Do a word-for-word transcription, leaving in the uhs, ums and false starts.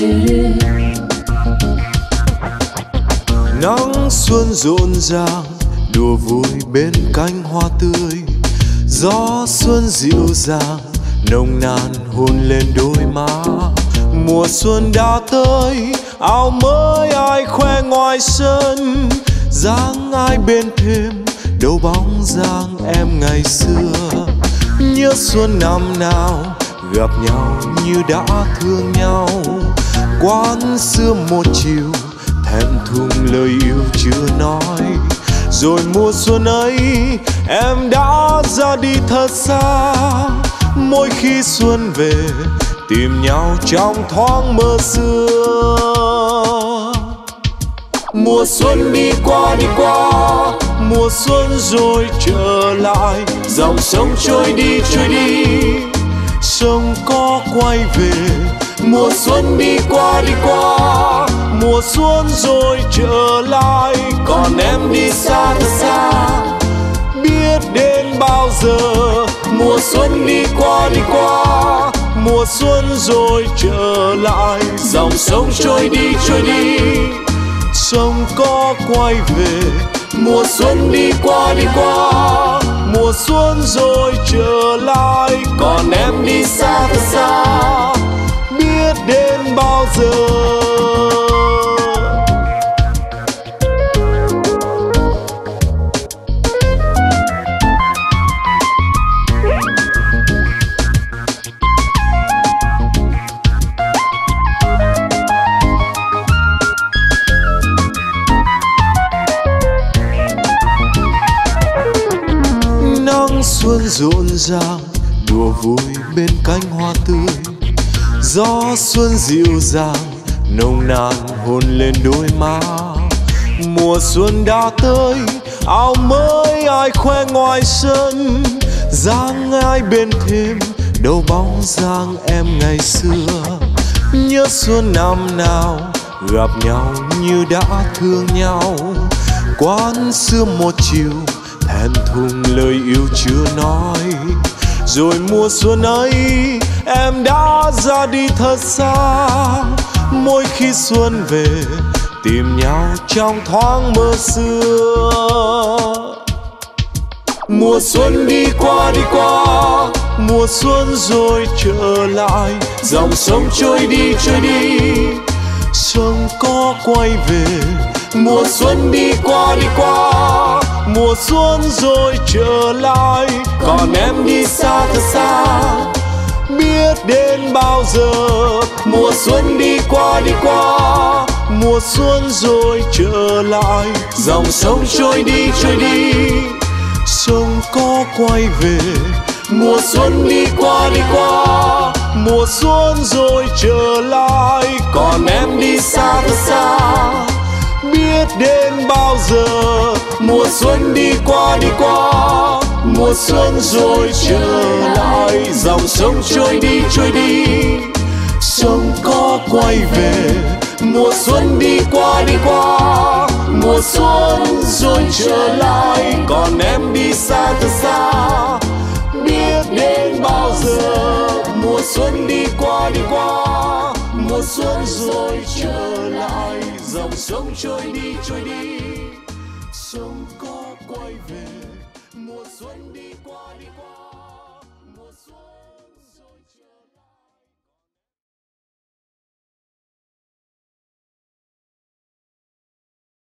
Nắng xuân rộn ràng đùa vui bên cánh hoa tươi, gió xuân dịu dàng nồng nàn hôn lên đôi má. Mùa xuân đã tới, áo mới ai khoe ngoài sân, dáng ai bên thềm đâu bóng dáng em ngày xưa. Nhớ xuân năm nào gặp nhau như đã thương nhau, quán xưa một chiều thẹn thùng lời yêu chưa nói. Rồi mùa xuân ấy em đã ra đi thật xa, mỗi khi xuân về tìm nhau trong thoáng mơ xưa. Mùa xuân đi qua đi qua, mùa xuân rồi trở lại, dòng sông trôi đi trôi đi, sông có quay về. Mùa xuân đi qua đi qua, mùa xuân rồi trở lại, còn em đi xa thật xa, biết đến bao giờ. Mùa xuân đi qua đi qua, mùa xuân rồi trở lại, dòng sông trôi đi trôi đi, sông có quay về. Mùa xuân đi qua đi qua, mùa xuân rồi trở lại, còn em đi xa thật xa, biết đến bao giờ. Xuân rộn ràng đùa vui bên cánh hoa tươi, gió xuân dịu dàng nồng nàn hôn lên đôi má. Mùa xuân đã tới, áo mới ai khoe ngoài sân, dáng ai bên thềm đâu bóng dáng em ngày xưa. Nhớ xuân năm nào gặp nhau như đã thương nhau, quán xưa một chiều thẹn thùng lời yêu chưa nói. Rồi mùa xuân ấy em đã ra đi thật xa, mỗi khi xuân về tìm nhau trong thoáng mơ xưa. Mùa xuân đi qua đi qua, mùa xuân rồi trở lại, dòng sông trôi đi trôi đi, sông có quay về. Mùa xuân đi qua đi qua, mùa xuân rồi trở lại, còn em đi xa thật xa, biết đến bao giờ. Mùa xuân đi qua đi qua, mùa xuân rồi trở lại, dòng sông trôi đi trôi đi, sông có quay về. Mùa xuân đi qua đi qua, mùa xuân rồi trở lại, còn em đi xa thật xa, biết đến bao giờ. Mùa xuân đi qua đi qua, mùa xuân rồi trở lại, dòng sông trôi đi trôi đi, sông có quay về. Mùa xuân đi qua đi qua, mùa xuân rồi trở lại, còn em đi xa thật xa, biết đến bao giờ. Mùa xuân đi qua đi qua, mùa xuân rồi trở lại, dòng sông trôi đi trôi đi, sông có quay về. Mùa xuân đi qua đi qua, mùa xuân